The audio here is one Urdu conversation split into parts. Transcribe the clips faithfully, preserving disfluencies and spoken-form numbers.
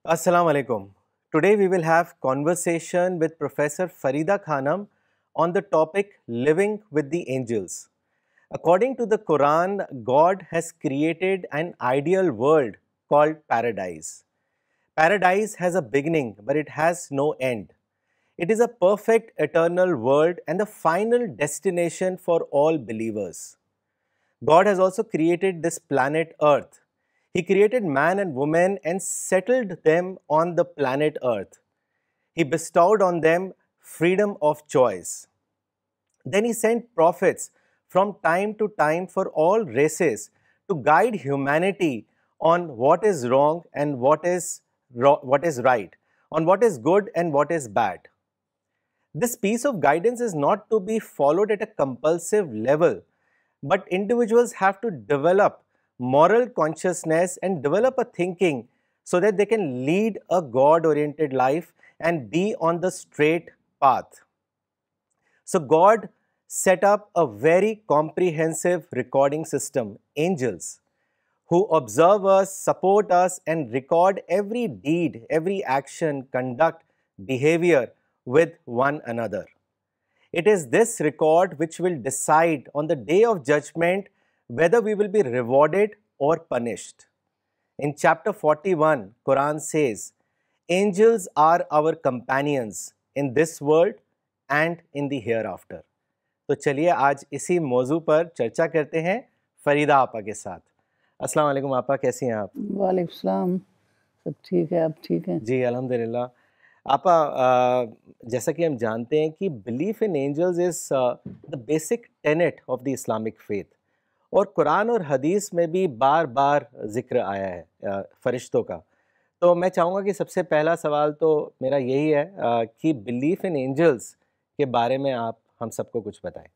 Assalamu alaikum. Today we will have conversation with Professor Farida Khanam on the topic living with the angels. According to the Quran, God has created an ideal world called paradise. Paradise has a beginning, but it has no end. It is a perfect eternal world and the final destination for all believers. God has also created this planet Earth. He created man and woman and settled them on the planet Earth. He bestowed on them freedom of choice. Then He sent prophets from time to time for all races to guide humanity on what is wrong and what is, ro- what is right, on what is good and what is bad. This piece of guidance is not to be followed at a compulsive level, but individuals have to develop moral consciousness and develop a thinking so that they can lead a God-oriented life and be on the straight path. So God set up a very comprehensive recording system, angels, who observe us, support us, and record every deed, every action, conduct, behavior with one another. It is this record which will decide on the day of judgment whether we will be rewarded or punished. In chapter forty-one, Quran says, angels are our companions in this world and in the hereafter. تو چلیے آج اسی موضوع پر چرچا کرتے ہیں فریدہ آپا کے ساتھ. السلام علیکم آپا، کیسی ہیں آپ؟ وعلیکم السلام. سب ٹھیک ہے، آپ ٹھیک ہیں؟ جی الحمدللہ. آپا جیسا کہ ہم جانتے ہیں کہ belief in angels is the basic tenet of the Islamic faith, اور قرآن اور حدیث میں بھی بار بار ذکر آیا ہے فرشتوں کا. تو میں چاہوں گا کہ سب سے پہلا سوال تو میرا یہی ہے کہ بلیف ان اینجلز کے بارے میں آپ ہم سب کو کچھ بتائیں.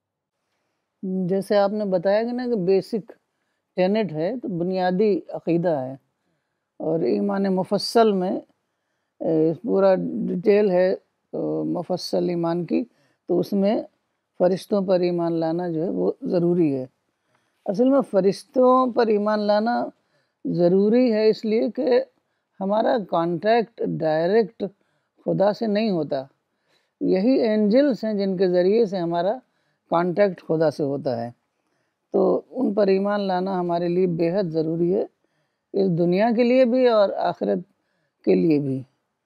جیسے آپ نے بتایا کہ نا کہ بیسک ٹینٹ ہے، تو بنیادی عقیدہ ہے، اور ایمان مفصل میں پورا ڈیٹیل ہے مفصل ایمان کی، تو اس میں فرشتوں پر ایمان لانا جو ہے وہ ضروری ہے. اصل میں فرشتوں پر ایمان لانا ضروری ہے اس لیے کہ ہمارا کانٹیکٹ ڈائریکٹ خدا سے نہیں ہوتا. یہی اینجلس ہیں جن کے ذریعے سے ہمارا کانٹیکٹ خدا سے ہوتا ہے. تو ان پر ایمان لانا ہمارے لیے بےحد ضروری ہے، اس دنیا کے لیے بھی اور آخرت کے لیے بھی.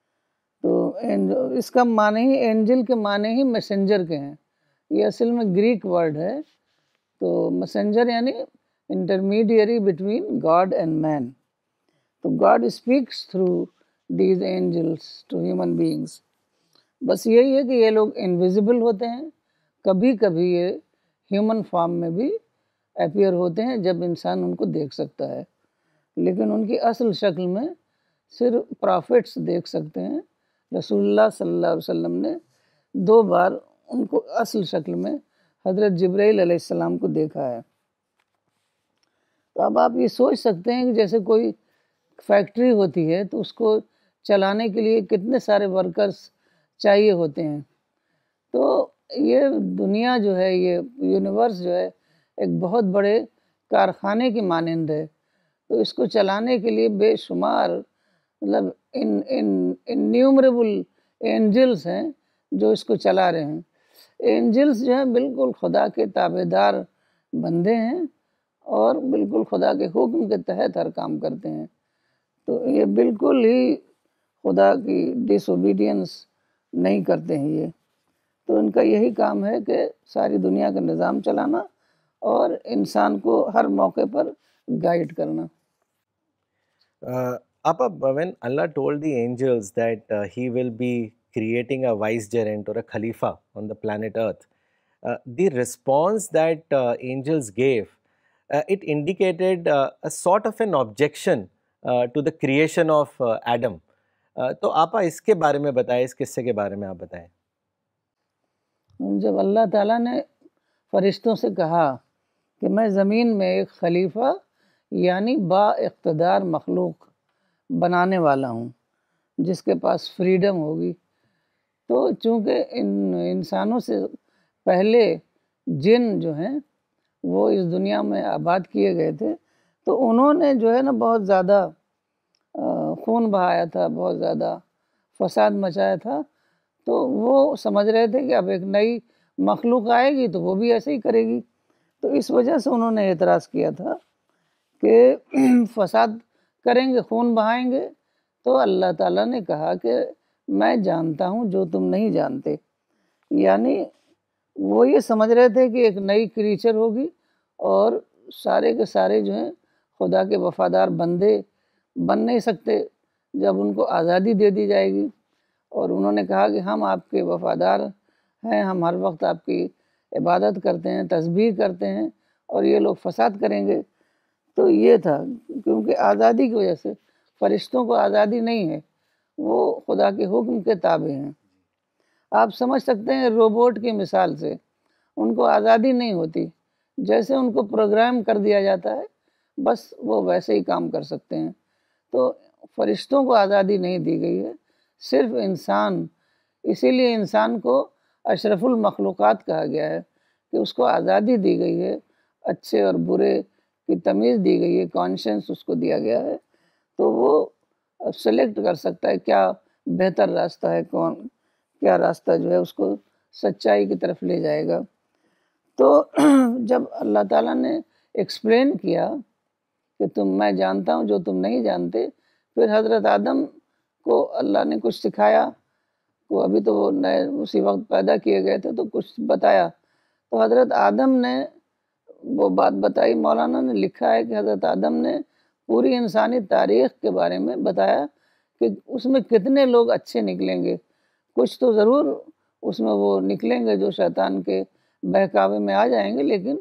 تو اس کا معنی ہی اینجل کے معنی ہی میسنجر کے ہیں. یہ اصل میں گریک ورڈ ہے. تو میسنجر یعنی intermediary between God and man. تو God speaks through these angels to human beings. بس یہی ہے کہ یہ لوگ انویزیبل ہوتے ہیں، کبھی کبھی یہ ہیومن فارم میں بھی اپیئر ہوتے ہیں جب انسان ان کو دیکھ سکتا ہے، لیکن ان کی اصل شکل میں صرف پرافٹس دیکھ سکتے ہیں. رسول اللہ صلی اللہ علیہ وسلم نے دو بار ان کو اصل شکل میں حضرت جبرائیل علیہ السلام کو دیکھا ہے. تو اب آپ یہ سوچ سکتے ہیں کہ جیسے کوئی فیکٹری ہوتی ہے تو اس کو چلانے کے لیے کتنے سارے ورکرز چاہیے ہوتے ہیں. تو یہ دنیا جو ہے، یہ یونیورس جو ہے، ایک بہت بڑے کارخانے کی مانند ہے. تو اس کو چلانے کے لیے بے شمار مطلب ان ان انیومریبل اینجلس ہیں جو اس کو چلا رہے ہیں. اینجلس جو ہیں بالکل خدا کے تابع دار بندے ہیں اور بالکل خدا کے حکم کے تحت ہر کام کرتے ہیں. تو یہ بالکل ہی خدا کی ڈس اوبیڈینس نہیں کرتے ہیں یہ. تو ان کا یہی کام ہے کہ ساری دنیا کا نظام چلانا اور انسان کو ہر موقع پر گائیڈ کرنا. Appa, when Allah told the angels that uh, He will be creating a vicegerent or a khalifa on the planet Earth, uh, the response that uh, angels gave, uh, it indicated uh, a sort of an objection uh, to the creation of uh, Adam. Uh, تو آپا اس کے بارے میں بتائیں، اس قصے کے بارے میں آپ بتائیں. جب اللہ تعالیٰ نے فرشتوں سے کہا کہ میں زمین میں ایک خلیفہ یعنی با اقتدار مخلوق بنانے والا ہوں جس کے پاس فریڈم ہوگی، تو چونکہ ان انسانوں سے پہلے جن جو ہیں وہ اس دنیا میں آباد کیے گئے تھے، تو انہوں نے جو ہے نا بہت زیادہ خون بہایا تھا، بہت زیادہ فساد مچایا تھا، تو وہ سمجھ رہے تھے کہ اب ایک نئی مخلوق آئے گی تو وہ بھی ایسے ہی کرے گی، تو اس وجہ سے انہوں نے اعتراض کیا تھا کہ فساد کریں گے، خون بہائیں گے، تو اللہ تعالیٰ نے کہا کہ میں جانتا ہوں جو تم نہیں جانتے، یعنی وہ یہ سمجھ رہے تھے کہ ایک نئی کریچر ہوگی اور سارے کے سارے جو ہیں خدا کے وفادار بندے بن نہیں سکتے جب ان کو آزادی دے دی جائے گی، اور انہوں نے کہا کہ ہم آپ کے وفادار ہیں، ہم ہر وقت آپ کی عبادت کرتے ہیں، تسبیح کرتے ہیں، اور یہ لوگ فساد کریں گے۔ تو یہ تھا، کیونکہ آزادی کی وجہ سے فرشتوں کو آزادی نہیں ہے، وہ خدا کے حکم کے تابع ہیں۔ آپ سمجھ سکتے ہیں روبوٹ کی مثال سے، ان کو آزادی نہیں ہوتی، جیسے ان کو پروگرام کر دیا جاتا ہے بس وہ ویسے ہی کام کر سکتے ہیں۔ تو فرشتوں کو آزادی نہیں دی گئی ہے، صرف انسان، اسی لیے انسان کو اشرف المخلوقات کہا گیا ہے کہ اس کو آزادی دی گئی ہے، اچھے اور برے کی تمیز دی گئی ہے، کانشنس اس کو دیا گیا ہے، تو وہ سلیکٹ کر سکتا ہے کیا بہتر راستہ ہے، کون کیا راستہ جو ہے اس کو سچائی کی طرف لے جائے گا۔ تو جب اللہ تعالیٰ نے ایکسپلین کیا کہ تم میں جانتا ہوں جو تم نہیں جانتے، پھر حضرت آدم کو اللہ نے کچھ سکھایا، وہ ابھی تو وہ نئے اسی وقت پیدا کیے گئے تھے، تو کچھ بتایا، تو حضرت آدم نے وہ بات بتائی۔ مولانا نے لکھا ہے کہ حضرت آدم نے پوری انسانی تاریخ کے بارے میں بتایا کہ اس میں کتنے لوگ اچھے نکلیں گے، کچھ تو ضرور اس میں وہ نکلیں گے جو شیطان کے بہکاوے میں آ جائیں گے، لیکن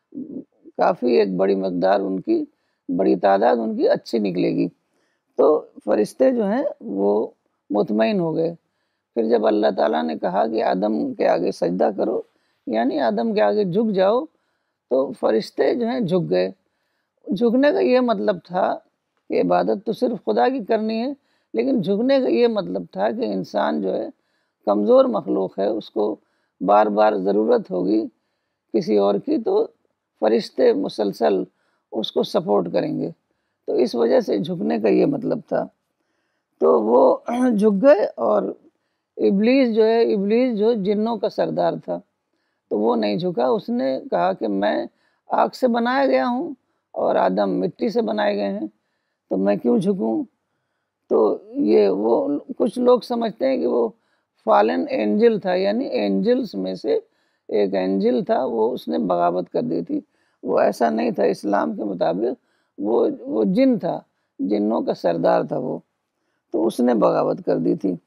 کافی ایک بڑی مقدار ان کی، بڑی تعداد ان کی اچھی نکلے گی۔ تو فرشتے جو ہیں وہ مطمئن ہو گئے۔ پھر جب اللہ تعالیٰ نے کہا کہ آدم کے آگے سجدہ کرو، یعنی آدم کے آگے جھک جاؤ، تو فرشتے جو ہیں جھک گئے۔ جھکنے کا یہ مطلب تھا کہ عبادت تو صرف خدا کی کرنی ہے، لیکن جھکنے کا یہ مطلب تھا کہ انسان جو ہے کمزور مخلوق ہے، اس کو بار بار ضرورت ہوگی کسی اور کی، تو فرشتے مسلسل اس کو سپورٹ کریں گے، تو اس وجہ سے جھکنے کا یہ مطلب تھا۔ تو وہ جھک گئے، اور ابلیس جو ہے ابلیس جو جنوں کا سردار تھا، تو وہ نہیں جھکا، اس نے کہا کہ میں آگ سے بنایا گیا ہوں اور آدم مٹی سے بنائے گئے ہیں، تو میں کیوں جھکوں؟ تو یہ وہ کچھ لوگ سمجھتے ہیں کہ وہ فالن اینجل تھا، یعنی اینجلز میں سے ایک اینجل تھا، وہ اس نے بغاوت کر دی تھی۔ وہ ایسا نہیں تھا، اسلام کے مطابق وہ وہ جن تھا، جنوں کا سردار تھا وہ، تو اس نے بغاوت کر دی تھی۔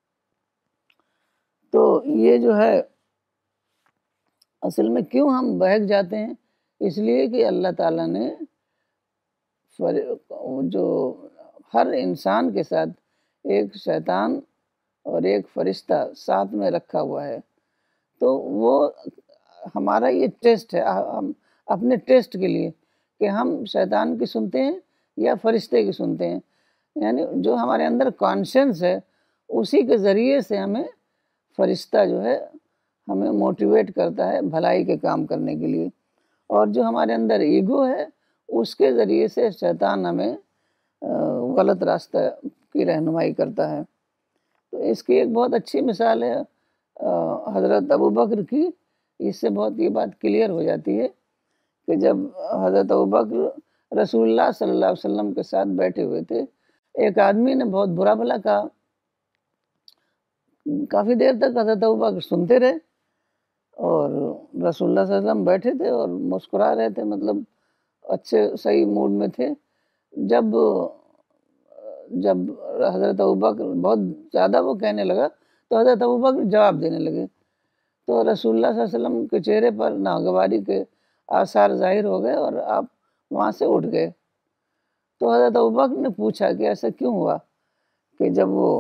تو یہ جو ہے اصل میں کیوں ہم بہک جاتے ہیں، اس لیے کہ اللہ تعالیٰ نے جو ہر انسان کے ساتھ ایک شیطان اور ایک فرشتہ ساتھ میں رکھا ہوا ہے، تو وہ ہمارا یہ ٹیسٹ ہے، ہم اپنے ٹیسٹ کے لیے کہ ہم شیطان کی سنتے ہیں یا فرشتے کی سنتے ہیں، یعنی جو ہمارے اندر کانشنس ہے اسی کے ذریعے سے ہمیں فرشتہ جو ہے ہمیں موٹیویٹ کرتا ہے بھلائی کے کام کرنے کے لیے، اور جو ہمارے اندر ایگو ہے اس کے ذریعے سے شیطان ہمیں غلط راستہ کی رہنمائی کرتا ہے۔ تو اس کی ایک بہت اچھی مثال ہے حضرت ابوبکر کی، اس سے بہت یہ بات کلیئر ہو جاتی ہے کہ جب حضرت ابوبکر رسول اللہ صلی اللہ علیہ وسلم کے ساتھ بیٹھے ہوئے تھے، ایک آدمی نے بہت برا بھلا کہا، کافی دیر تک حضرت ابوبکر سنتے رہے، اور رسول اللہ صلی اللہ علیہ وسلم بیٹھے تھے اور مسکرا رہے تھے، مطلب اچھے صحیح موڈ میں تھے۔ جب جب حضرت ابوبکر بہت زیادہ وہ کہنے لگا تو حضرت ابوبکر جواب دینے لگے، تو رسول اللہ صلی اللہ علیہ وسلم کے چہرے پر ناگواری کے آثار ظاہر ہو گئے اور آپ وہاں سے اٹھ گئے۔ تو حضرت ابوبکر نے پوچھا کہ ایسا کیوں ہوا کہ جب وہ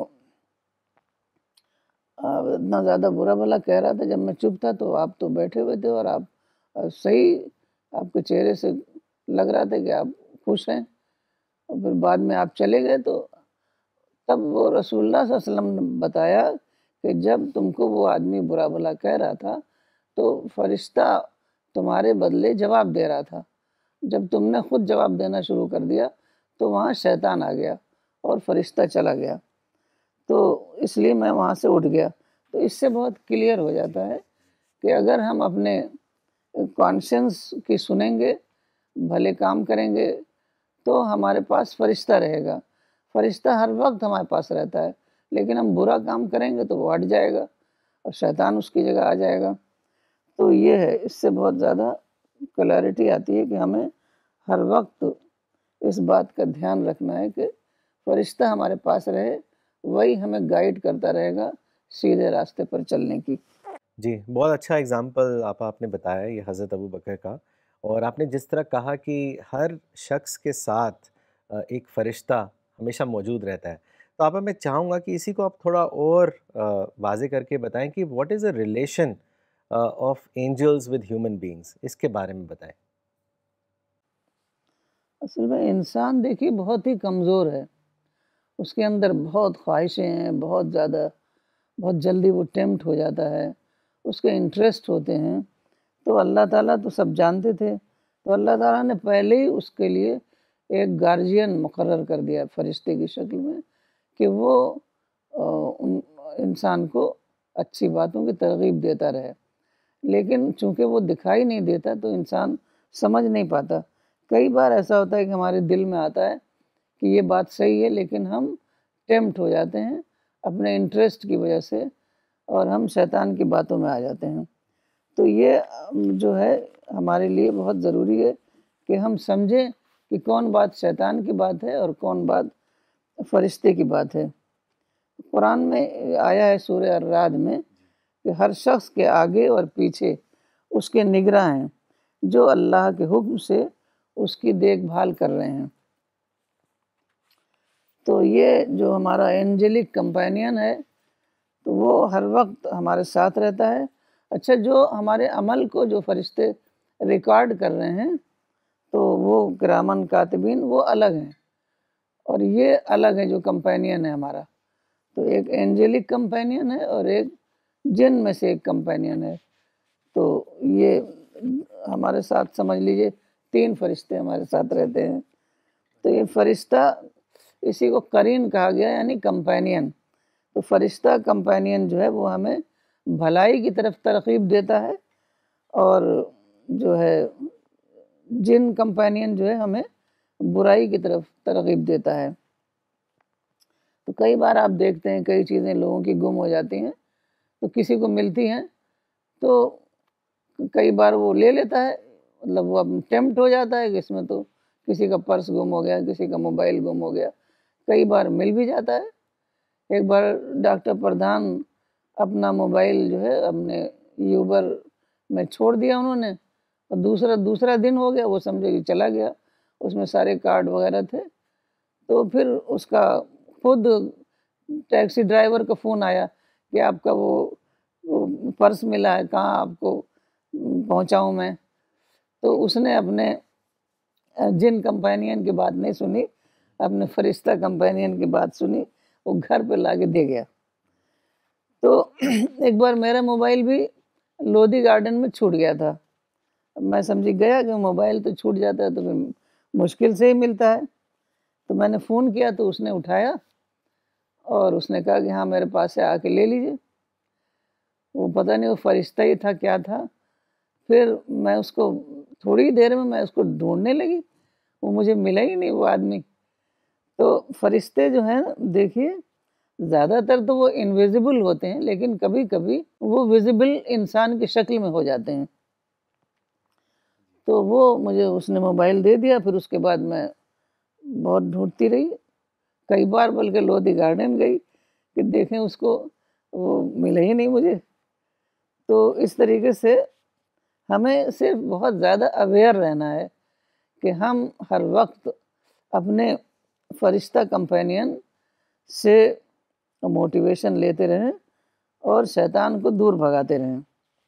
اتنا زیادہ برا بھلا کہہ رہا تھا، جب میں چپ تھا تو آپ تو بیٹھے ہوئے تھے اور آپ صحیح، آپ کے چہرے سے لگ رہا تھا کہ آپ خوش ہیں، اور پھر بعد میں آپ چلے گئے۔ تو تب وہ رسول اللہ صلی اللہ علیہ وسلم نے بتایا کہ جب تم کو وہ آدمی برا بھلا کہہ رہا تھا تو فرشتہ تمہارے بدلے جواب دے رہا تھا، جب تم نے خود جواب دینا شروع کر دیا تو وہاں شیطان آ گیا اور فرشتہ چلا گیا، تو اس لیے میں وہاں سے اٹھ گیا۔ تو اس سے بہت کلیئر ہو جاتا ہے کہ اگر ہم اپنے کانشنس کی سنیں گے، بھلے کام کریں گے، تو ہمارے پاس فرشتہ رہے گا۔ فرشتہ ہر وقت ہمارے پاس رہتا ہے، لیکن ہم برا کام کریں گے تو وہ ہٹ جائے گا اور شیطان اس کی جگہ آ جائے گا۔ تو یہ ہے، اس سے بہت زیادہ کلیئرٹی آتی ہے کہ ہمیں ہر وقت اس بات کا دھیان رکھنا ہے کہ فرشتہ ہمارے پاس رہے، وہی ہمیں گائیڈ کرتا رہے گا سیدھے راستے پر چلنے کی۔ جی، بہت اچھا اگزامپل آپ آپ نے بتایا یہ حضرت ابو بکر کا، اور آپ نے جس طرح کہا کہ ہر شخص کے ساتھ آ، ایک فرشتہ ہمیشہ موجود رہتا ہے، تو آپ میں چاہوں گا کہ اسی کو آپ تھوڑا اور آ، واضح کر کے بتائیں کہ what is a relation of angels with human beings, اس کے بارے میں بتائیں۔ اصل میں انسان دیکھیے بہت ہی کمزور ہے، اس کے اندر بہت خواہشیں ہیں، بہت زیادہ، بہت جلدی وہ ٹیمپٹ ہو جاتا ہے، اس کے انٹرسٹ ہوتے ہیں۔ تو اللہ تعالیٰ تو سب جانتے تھے، تو اللہ تعالیٰ نے پہلے ہی اس کے لیے ایک گارجین مقرر کر دیا فرشتے کی شکل میں کہ وہ آ، ان انسان کو اچھی باتوں کی ترغیب دیتا رہے۔ لیکن چونکہ وہ دکھائی نہیں دیتا تو انسان سمجھ نہیں پاتا۔ کئی بار ایسا ہوتا ہے کہ ہمارے دل میں آتا ہے کہ یہ بات صحیح ہے، لیکن ہم ٹیمپٹ ہو جاتے ہیں اپنے انٹرسٹ کی وجہ سے، اور ہم شیطان کی باتوں میں آ جاتے ہیں۔ تو یہ جو ہے ہمارے لیے بہت ضروری ہے کہ ہم سمجھیں کہ کون بات شیطان کی بات ہے اور کون بات فرشتے کی بات ہے۔ قرآن میں آیا ہے سورہ الرعد میں کہ ہر شخص کے آگے اور پیچھے اس کے نگراں ہیں جو اللہ کے حکم سے اس کی دیکھ بھال کر رہے ہیں۔ تو یہ جو ہمارا اینجلک کمپینین ہے تو وہ ہر وقت ہمارے ساتھ رہتا ہے۔ اچھا، جو ہمارے عمل کو جو فرشتے ریکارڈ کر رہے ہیں تو وہ کرامن کاتبین وہ الگ ہیں، اور یہ الگ ہے جو کمپینین ہے ہمارا۔ تو ایک اینجلک کمپینین ہے اور ایک جن میں سے ایک کمپینین ہے۔ تو یہ ہمارے ساتھ سمجھ لیجئے تین فرشتے ہمارے ساتھ رہتے ہیں۔ تو یہ فرشتہ اسی کو قرین کہا گیا، یعنی کمپینین۔ تو فرشتہ کمپینین جو ہے وہ ہمیں بھلائی کی طرف ترغیب دیتا ہے، اور جو ہے جن کمپینین جو ہے ہمیں برائی کی طرف ترغیب دیتا ہے۔ تو کئی بار آپ دیکھتے ہیں کئی چیزیں لوگوں کی گم ہو جاتی ہیں، تو کسی کو ملتی ہیں تو کئی بار وہ لے لیتا ہے، مطلب وہ ٹیمپٹ ہو جاتا ہے کہ اس میں تو کسی کا پرس گم ہو گیا، کسی کا موبائل گم ہو گیا، کئی بار مل بھی جاتا ہے۔ ایک بار ڈاکٹر پردھان اپنا موبائل جو ہے اپنے یوبر میں چھوڑ دیا انہوں نے، اور دوسرا دوسرا دن ہو گیا، وہ سمجھے کہ چلا گیا، اس میں سارے کارڈ وغیرہ تھے۔ تو پھر اس کا خود ٹیکسی ڈرائیور کا فون آیا کہ آپ کا وہ پرس ملا ہے، کہاں آپ کو پہنچاؤں میں؟ تو اس نے اپنے جن کمپینین کی بات نہیں سنی، اپنے فرشتہ کمپینین کی بات سنی، وہ گھر پہ لا کے دے گیا۔ تو ایک بار میرا موبائل بھی لودھی گارڈن میں چھوٹ گیا تھا، میں سمجھی گیا کہ موبائل تو چھوٹ جاتا ہے تو پھر مشکل سے ہی ملتا ہے۔ تو میں نے فون کیا تو اس نے اٹھایا اور اس نے کہا کہ ہاں میرے پاس ہے، آ کے لے لیجئے۔ وہ پتہ نہیں وہ فرشتہ ہی تھا کیا تھا۔ پھر میں اس کو تھوڑی دیر میں میں اس کو ڈھونڈنے لگی، وہ مجھے ملا ہی نہیں وہ آدمی۔ تو فرشتے جو ہیں دیکھیے زیادہ تر تو وہ انویزیبل ہوتے ہیں، لیکن کبھی کبھی وہ ویزیبل انسان کی شکل میں ہو جاتے ہیں۔ تو وہ مجھے اس نے موبائل دے دیا، پھر اس کے بعد میں بہت ڈھونڈتی رہی، کئی بار بلکہ لودھی گارڈن گئی کہ دیکھیں اس کو، وہ ملا ہی نہیں مجھے۔ تو اس طریقے سے ہمیں صرف بہت زیادہ اویئر رہنا ہے کہ ہم ہر وقت اپنے فرشتہ کمپینین سے موٹیویشن لیتے رہیں اور شیطان کو دور بھگاتے رہیں۔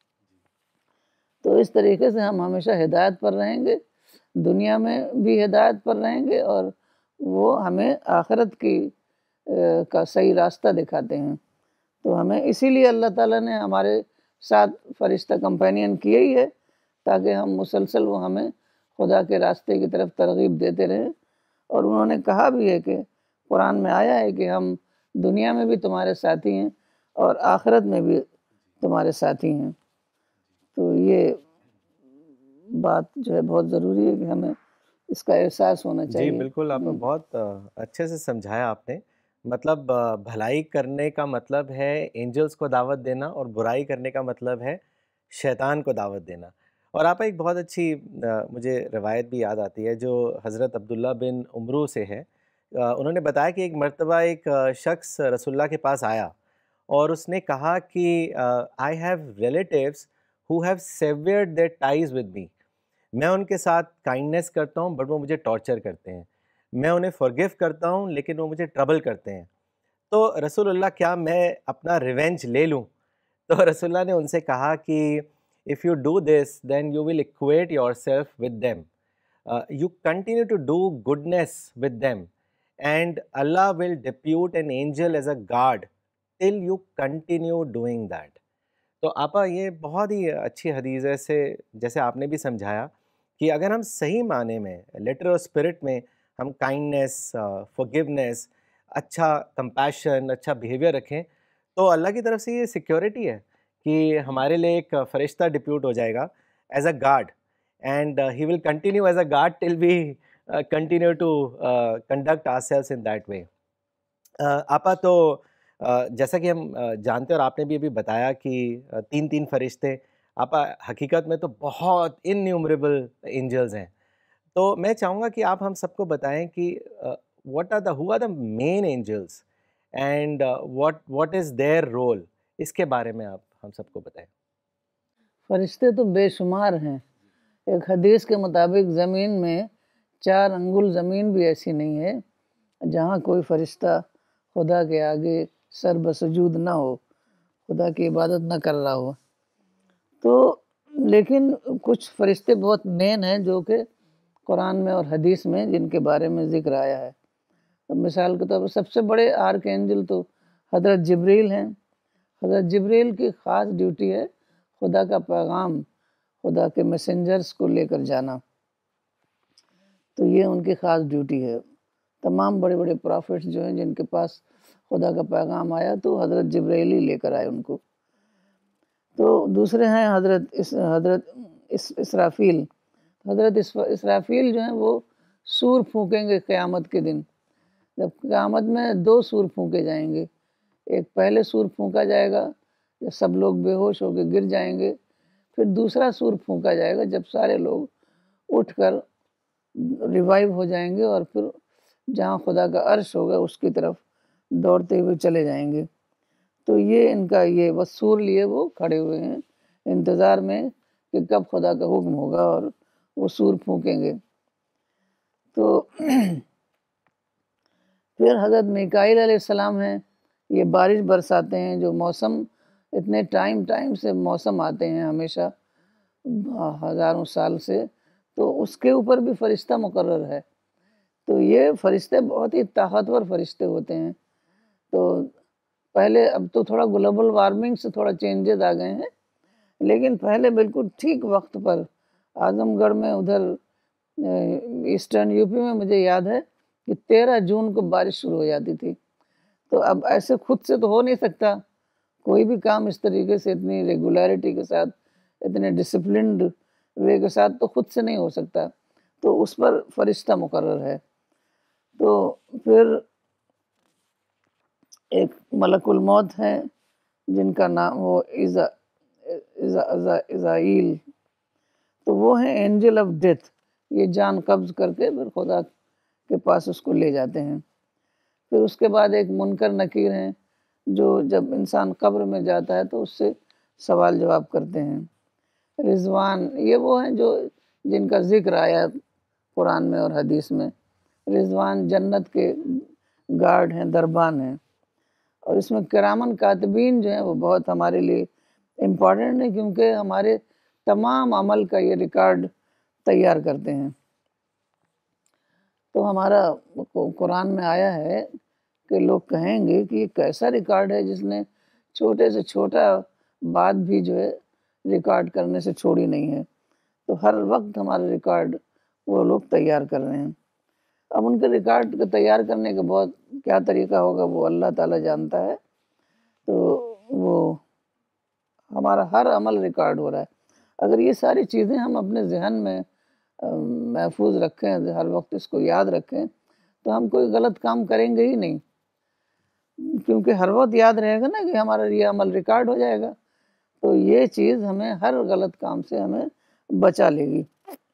تو اس طریقے سے ہم ہمیشہ ہدایت پر رہیں گے، دنیا میں بھی ہدایت پر رہیں گے، اور وہ ہمیں آخرت کی کا صحیح راستہ دکھاتے ہیں۔ تو ہمیں اسی لیے اللہ تعالیٰ نے ہمارے ساتھ فرشتہ کمپینین کیے ہی ہے تاکہ ہم مسلسل وہ ہمیں خدا کے راستے کی طرف ترغیب دیتے رہیں۔ اور انہوں نے کہا بھی ہے کہ قرآن میں آیا ہے کہ ہم دنیا میں بھی تمہارے ساتھی ہیں اور آخرت میں بھی تمہارے ساتھی ہیں. تو یہ بات جو ہے بہت ضروری ہے کہ ہمیں اس کا احساس ہونا جی چاہیے. بالکل، آپ نے بہت آ، اچھے سے سمجھایا آپ نے. مطلب آ، بھلائی کرنے کا مطلب ہے اینجلز کو دعوت دینا، اور برائی کرنے کا مطلب ہے شیطان کو دعوت دینا. اور آپ ایک بہت اچھی آ، مجھے روایت بھی یاد آتی ہے جو حضرت عبداللہ بن عمرو سے ہے. آ، انہوں نے بتایا کہ ایک مرتبہ ایک آ، شخص رسول اللہ کے پاس آیا اور اس نے کہا کہ I have relatives who have severed their ties with me. میں ان کے ساتھ کائنڈنیس کرتا ہوں بٹ وہ مجھے ٹارچر کرتے ہیں. میں انہیں فورگیو کرتا ہوں لیکن وہ مجھے ٹربل کرتے ہیں. تو رسول اللہ کیا میں اپنا ریونج لے لوں؟ تو رسول اللہ نے ان سے کہا کہ if you do this then you will equate yourself with them. You continue to do goodness with them and Allah will depute an angel as a guard till you continue doing that. تو آپا یہ بہت ہی اچھی حدیث ہے، سے جیسے آپ نے بھی سمجھایا کہ اگر ہم صحیح معنی میں لیٹر اور اسپرٹ میں ہم کائنڈنیس، فورگیونیس، اچھا کمپیشن، اچھا بیہیویئر رکھیں تو اللہ کی طرف سے یہ سیکیورٹی ہے کہ ہمارے لیے ایک فرشتہ ڈپیوٹ ہو جائے گا as a guard, and he will continue as a guard till we continue to conduct our selves in that way. آپا تو آ، جیسا کہ ہم آ، جانتے ہیں اور آپ نے بھی ابھی بتایا کہ آ، تین تین فرشتے، آپا حقیقت میں تو بہت انیومریبل اینجلز ہیں. تو میں چاہوں گا کہ آپ ہم سب کو بتائیں کہ what are the who are the main angels and what what is their role. اس کے بارے میں آپ ہم سب کو بتائیں. فرشتے تو بے شمار ہیں. ایک حدیث کے مطابق زمین میں چار انگل زمین بھی ایسی نہیں ہے جہاں کوئی فرشتہ خدا کے آگے سر بسجود نہ ہو، خدا کی عبادت نہ کر رہا ہو. تو لیکن کچھ فرشتے بہت مین ہیں جو کہ قرآن میں اور حدیث میں جن کے بارے میں ذکر آیا ہے. تو مثال کے طور پر سب سے بڑے آرک اینجل تو حضرت جبریل ہیں. حضرت جبریل کی خاص ڈیوٹی ہے خدا کا پیغام، خدا کے میسنجرز کو لے کر جانا. تو یہ ان کی خاص ڈیوٹی ہے. تمام بڑے بڑے پرافٹس جو ہیں جن کے پاس خدا کا پیغام آیا تو حضرت جبریل ہی لے کر آئے ان کو. تو دوسرے ہیں حضرت اس حضرت اس اسرافیل. حضرت اسرافیل جو ہیں وہ سور پھونکیں گے قیامت کے دن. جب قیامت میں دو سور پھونکے جائیں گے، ایک پہلے سور پھونکا جائے گا جب سب لوگ بے ہوش ہو کے گر جائیں گے، پھر دوسرا سور پھونکا جائے گا جب سارے لوگ اٹھ کر ریوائیو ہو جائیں گے اور پھر جہاں خدا کا عرش ہوگا اس کی طرف دوڑتے ہوئے چلے جائیں گے. تو یہ ان کا یہ بس سور لیے وہ کھڑے ہوئے ہیں انتظار میں کہ کب خدا کا حکم ہوگا اور وہ سور پھونکیں گے. تو پھر حضرت میکائیل علیہ السلام ہیں، یہ بارش برساتے ہیں. جو موسم اتنے ٹائم ٹائم سے موسم آتے ہیں ہمیشہ ہزاروں سال سے، تو اس کے اوپر بھی فرشتہ مقرر ہے. تو یہ فرشتے بہت ہی طاقتور فرشتے ہوتے ہیں. تو پہلے اب تو تھوڑا گلوبل وارمنگ سے تھوڑا چینجز آ گئے ہیں، لیکن پہلے بالکل ٹھیک وقت پر اعظم گڑھ میں ادھر ایسٹرن یو پی میں مجھے یاد ہے کہ تیرہ جون کو بارش شروع ہو جاتی تھی. تو اب ایسے خود سے تو ہو نہیں سکتا کوئی بھی کام اس طریقے سے، اتنی ریگولیرٹی کے ساتھ، اتنے ڈسپلنڈ وے کے ساتھ تو خود سے نہیں ہو سکتا. تو اس پر فرشتہ مقرر ہے. تو پھر ایک ملک الموت ہیں جن کا نام وہ عزرائیل، تو وہ ہیں اینجل آف ڈیتھ. یہ جان قبض کر کے پھر خدا کے پاس اس کو لے جاتے ہیں. پھر اس کے بعد ایک منکر نکیر ہیں جو جب انسان قبر میں جاتا ہے تو اس سے سوال جواب کرتے ہیں. رضوان، یہ وہ ہیں جو جن کا ذکر آیا قرآن میں اور حدیث میں. رضوان جنت کے گارڈ ہیں، دربان ہیں. اور اس میں کرامن کاتبین جو ہیں وہ بہت ہمارے لیے امپورٹنٹ ہیں کیونکہ ہمارے تمام عمل کا یہ ریکارڈ تیار کرتے ہیں. تو ہمارا قرآن میں آیا ہے کہ لوگ کہیں گے کہ یہ کیسا ریکارڈ ہے جس نے چھوٹے سے چھوٹا بات بھی جو ہے ریکارڈ کرنے سے چھوڑی نہیں ہے. تو ہر وقت ہمارا ریکارڈ وہ لوگ تیار کر رہے ہیں. اب ان کے ریکارڈ کو تیار کرنے کا بہت کیا طریقہ ہوگا وہ اللہ تعالیٰ جانتا ہے. تو وہ ہمارا ہر عمل ریکارڈ ہو رہا ہے. اگر یہ ساری چیزیں ہم اپنے ذہن میں محفوظ رکھیں، ہر وقت اس کو یاد رکھیں، تو ہم کوئی غلط کام کریں گے ہی نہیں، کیونکہ ہر وقت یاد رہے گا نا کہ ہمارا یہ عمل ریکارڈ ہو جائے گا. تو یہ چیز ہمیں ہر غلط کام سے ہمیں بچا لے گی.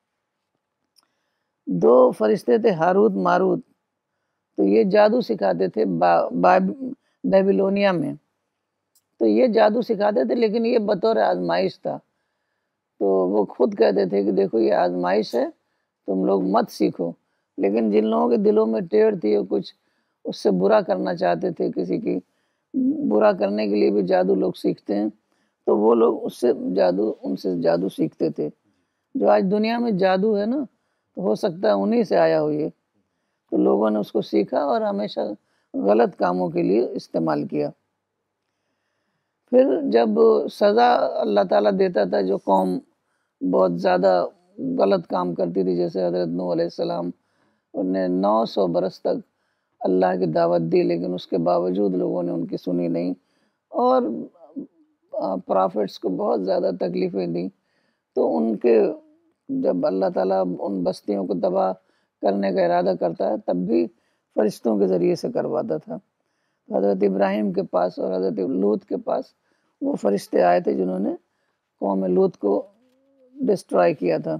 دو فرشتے تھے ہاروت ماروت، تو یہ جادو سکھاتے تھے بیبیلونیا میں. تو یہ جادو سکھاتے تھے لیکن یہ بطور آزمائش تھا. تو وہ خود کہتے تھے کہ دیکھو یہ آزمائش ہے، تم لوگ مت سیکھو. لیکن جن لوگوں کے دلوں میں ٹیڑھ تھی، وہ کچھ اس سے برا کرنا چاہتے تھے، کسی کی برا کرنے کے لیے بھی جادو لوگ سیکھتے ہیں، تو وہ لوگ اس سے جادو ان سے جادو سیکھتے تھے. جو آج دنیا میں جادو ہے نا، تو ہو سکتا ہے انہی سے آیا ہو یہ. تو لوگوں نے اس کو سیکھا اور ہمیشہ غلط کاموں کے لیے استعمال کیا. پھر جب سزا اللہ تعالیٰ دیتا تھا، جو قوم بہت زیادہ غلط کام کرتی تھی، جیسے حضرت نوح علیہ السلام، انہوں نے نو سو برس تک اللہ کی دعوت دی، لیکن اس کے باوجود لوگوں نے ان کی سنی نہیں، اور پرافٹس کو بہت زیادہ تکلیفیں دیں. تو ان کے جب اللہ تعالیٰ ان بستیوں کو تباہ کرنے کا ارادہ کرتا ہے، تب بھی فرشتوں کے ذریعے سے کرواتا تھا. حضرت ابراہیم کے پاس اور حضرت لوط کے پاس وہ فرشتے آئے تھے جنہوں نے قوم لوط کو ڈسٹرائے کیا تھا.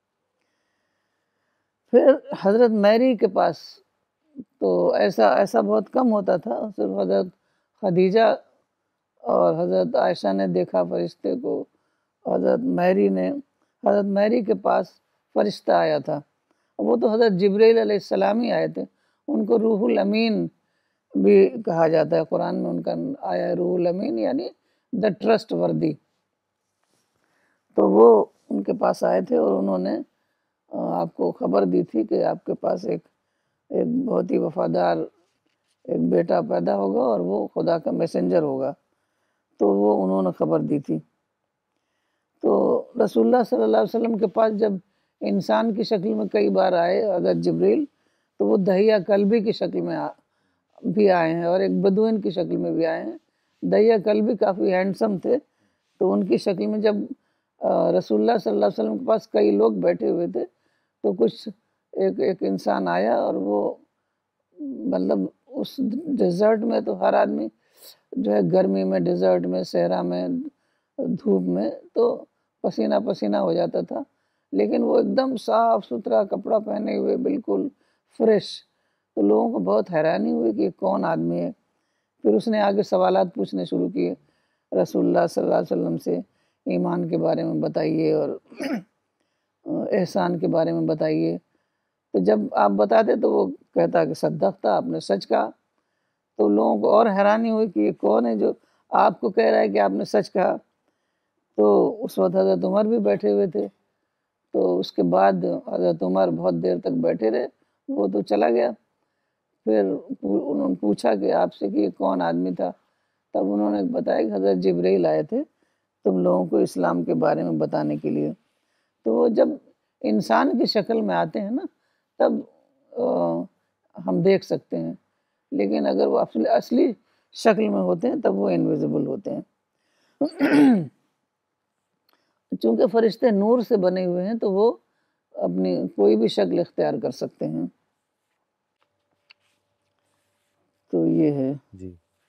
پھر حضرت میری کے پاس تو ایسا ایسا بہت کم ہوتا تھا. صرف حضرت خدیجہ اور حضرت عائشہ نے دیکھا فرشتے کو. حضرت میری نے حضرت میری کے پاس فرشتہ آیا تھا، وہ تو حضرت جبرائیل علیہ السلام ہی آئے تھے. ان کو روح الامین بھی کہا جاتا ہے، قرآن میں ان کا آیا ہے روح الامین، یعنی دا ٹرسٹ وردی. تو وہ ان کے پاس آئے تھے اور انہوں نے آپ کو خبر دی تھی کہ آپ کے پاس ایک ایک بہت ہی وفادار ایک بیٹا پیدا ہوگا اور وہ خدا کا میسنجر ہوگا. تو وہ انہوں نے خبر دی تھی. تو رسول اللہ صلی اللہ علیہ وسلم کے پاس جب انسان کی شکل میں کئی بار آئے حضرت جبریل، تو وہ دہیہ کلبی کی شکل میں بھی آئے ہیں اور ایک بدوین کی شکل میں بھی آئے ہیں. دہیہ کلبی کافی ہینڈسم تھے، تو ان کی شکل میں جب رسول اللہ صلی اللہ علیہ وسلم کے پاس کئی لوگ بیٹھے ہوئے تھے، تو کچھ ایک ایک انسان آیا اور وہ مطلب اس ڈیزرٹ میں تو ہر آدمی جو ہے گرمی میں، ڈیزرٹ میں، صحرا میں، دھوپ میں تو پسینہ پسینہ ہو جاتا تھا، لیکن وہ ایک دم صاف ستھرا کپڑا پہنے ہوئے بالکل فریش. تو لوگوں کو بہت حیرانی ہوئی کہ یہ کون آدمی ہے. پھر اس نے آگے سوالات پوچھنے شروع کیے رسول اللہ صلی اللہ علیہ وسلم سے، ایمان کے بارے میں بتائیے اور احسان کے بارے میں بتائیے. تو جب آپ بتاتے تو وہ کہتا کہ صدقتا، آپ نے سچ کہا. تو لوگوں کو اور حیرانی ہوئی کہ یہ کون ہے جو آپ کو کہہ رہا ہے کہ آپ نے سچ کہا. تو اس وقت حضرت عمر بھی بیٹھے ہوئے تھے. تو اس کے بعد حضرت عمر بہت دیر تک بیٹھے رہے، وہ تو چلا گیا. پھر انہوں نے پوچھا کہ آپ سے کہ یہ کون آدمی تھا. تب انہوں نے بتایا کہ حضرت جبرائیل آئے تھے تم لوگوں کو اسلام کے بارے میں بتانے کے لیے. تو وہ جب انسان کی شکل میں آتے ہیں نا، تب ہم دیکھ سکتے ہیں، لیکن اگر وہ اصلی اصلی شکل میں ہوتے ہیں تب وہ انویزیبل ہوتے ہیں. چونکہ فرشتے نور سے بنے ہوئے ہیں تو وہ اپنی کوئی بھی شکل اختیار کر سکتے ہیں. تو یہ ہے. جی،